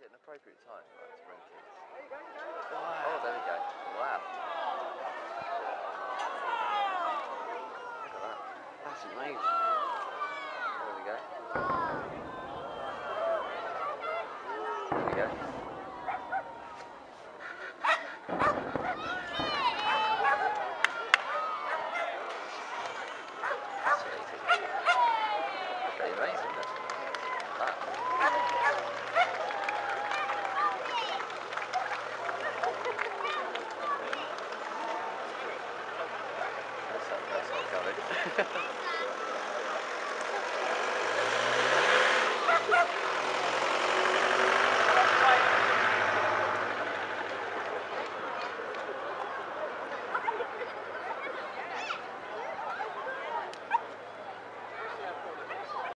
it an appropriate time, right, to bring kids? Wow. Oh, there we go. Wow. Look at that. That's amazing. There we go. There we go. Pretty amazing, isn't it? That. That's not covered.